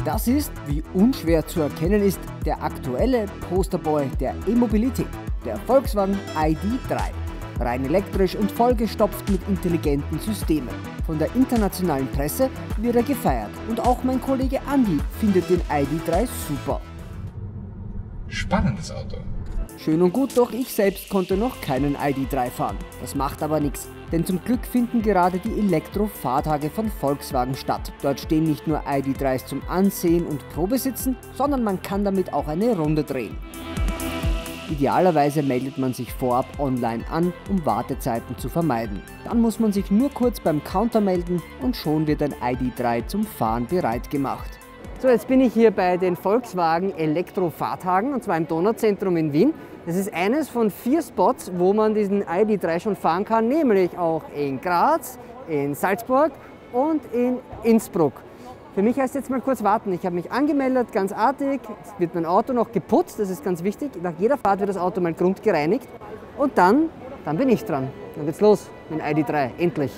Das ist, wie unschwer zu erkennen ist, der aktuelle Posterboy der E-Mobilität, der Volkswagen ID.3. Rein elektrisch und vollgestopft mit intelligenten Systemen. Von der internationalen Presse wird er gefeiert und auch mein Kollege Andi findet den ID.3 super. Spannendes Auto. Schön und gut, doch ich selbst konnte noch keinen ID.3 fahren. Das macht aber nichts, denn zum Glück finden gerade die Elektrofahrtage von Volkswagen statt. Dort stehen nicht nur ID.3s zum Ansehen und Probesitzen, sondern man kann damit auch eine Runde drehen. Idealerweise meldet man sich vorab online an, um Wartezeiten zu vermeiden. Dann muss man sich nur kurz beim Counter melden und schon wird ein ID.3 zum Fahren bereit gemacht. So, jetzt bin ich hier bei den Volkswagen Elektrofahrtagen und zwar im Donauzentrum in Wien. Das ist eines von 4 Spots, wo man diesen ID.3 schon fahren kann, nämlich auch in Graz, in Salzburg und in Innsbruck. Für mich heißt jetzt mal kurz warten. Ich habe mich angemeldet, ganz artig. Jetzt wird mein Auto noch geputzt, das ist ganz wichtig. Nach jeder Fahrt wird das Auto mal grundgereinigt. Und dann bin ich dran. Dann geht's los mit dem ID.3, endlich.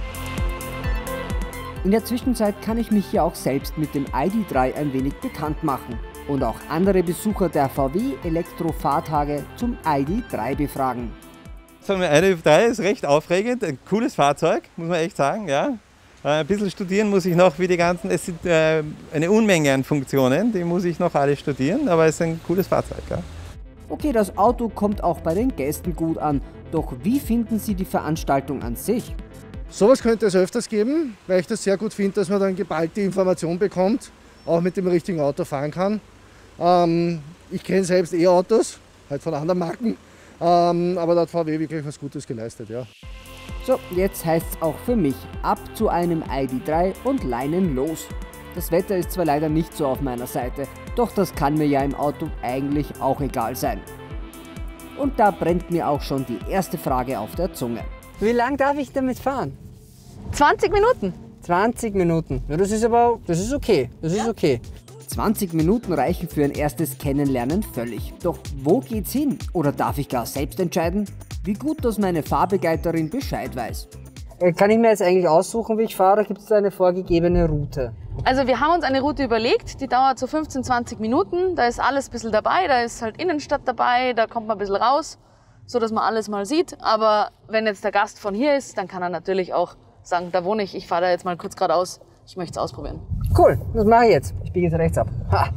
In der Zwischenzeit kann ich mich hier auch selbst mit dem ID.3 ein wenig bekannt machen und auch andere Besucher der VW Elektrofahrtage zum ID.3 befragen. Sagen wir, ID.3 ist recht aufregend, ein cooles Fahrzeug, muss man echt sagen, ja. Ein bisschen studieren muss ich noch, wie die ganzen, es sind eine Unmenge an Funktionen, die muss ich noch alle studieren, aber es ist ein cooles Fahrzeug. Ja. Okay, das Auto kommt auch bei den Gästen gut an, doch wie finden Sie die Veranstaltung an sich? Sowas könnte es öfters geben, weil ich das sehr gut finde, dass man dann geballte Information bekommt, auch mit dem richtigen Auto fahren kann. Ich kenne selbst E-Autos, halt von anderen Marken, aber da hat VW wirklich was Gutes geleistet, ja. So, jetzt heißt es auch für mich, ab zu einem ID.3 und Leinen los. Das Wetter ist zwar leider nicht so auf meiner Seite, doch das kann mir ja im Auto eigentlich auch egal sein. Und da brennt mir auch schon die erste Frage auf der Zunge. Wie lange darf ich damit fahren? 20 Minuten. 20 Minuten. Ja, das ist okay. Das ist okay. 20 Minuten reichen für ein erstes Kennenlernen völlig. Doch wo geht's hin? Oder darf ich gar selbst entscheiden? Wie gut, dass meine Fahrbegleiterin Bescheid weiß. Kann ich mir jetzt eigentlich aussuchen, wie ich fahre, oder gibt es da eine vorgegebene Route? Also wir haben uns eine Route überlegt, die dauert so 15, 20 Minuten. Da ist alles ein bisschen dabei, da ist halt Innenstadt dabei, da kommt man ein bisschen raus, so dass man alles mal sieht. Aber wenn jetzt der Gast von hier ist, dann kann er natürlich auch sagen, da wohne ich fahre da jetzt mal kurz geradeaus, ich möchte es ausprobieren. Cool, das mache ich jetzt. Ich biege jetzt rechts ab.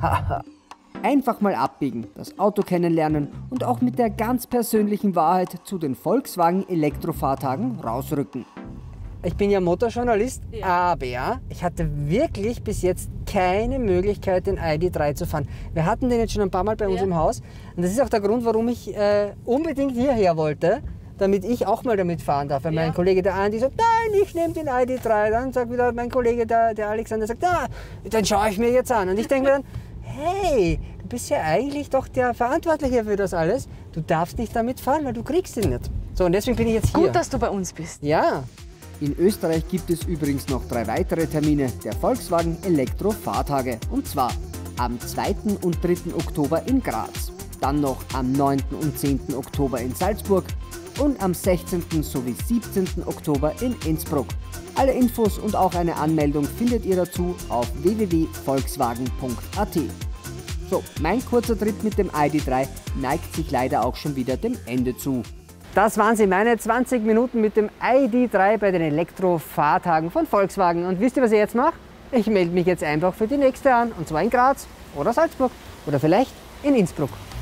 Einfach mal abbiegen, das Auto kennenlernen und auch mit der ganz persönlichen Wahrheit zu den Volkswagen Elektrofahrtagen rausrücken. Ich bin ja Motorjournalist, aber ich hatte wirklich bis jetzt keine Möglichkeit, den ID.3 zu fahren. Wir hatten den jetzt schon ein paar Mal bei uns im Haus und das ist auch der Grund, warum ich unbedingt hierher wollte, damit ich auch mal damit fahren darf. Weil mein Kollege der Andi sagt, nein, ich nehme den ID.3. Dann sagt wieder mein Kollege der Alexander, sagt, dann schaue ich mir jetzt an. Und ich denke mir dann, hey, du bist ja eigentlich doch der Verantwortliche für das alles. Du darfst nicht damit fahren, weil du kriegst ihn nicht. So, und deswegen bin ich jetzt hier. Gut, dass du bei uns bist. Ja. In Österreich gibt es übrigens noch 3 weitere Termine der Volkswagen Elektrofahrtage. Und zwar am 2. und 3. Oktober in Graz, dann noch am 9. und 10. Oktober in Salzburg und am 16. sowie 17. Oktober in Innsbruck. Alle Infos und auch eine Anmeldung findet ihr dazu auf www.volkswagen.at. So, mein kurzer Trip mit dem ID.3 neigt sich leider auch schon wieder dem Ende zu. Das waren sie, meine 20 Minuten mit dem ID.3 bei den Elektrofahrtagen von Volkswagen. Und wisst ihr, was ich jetzt mache? Ich melde mich jetzt einfach für die nächste an, und zwar in Graz oder Salzburg oder vielleicht in Innsbruck.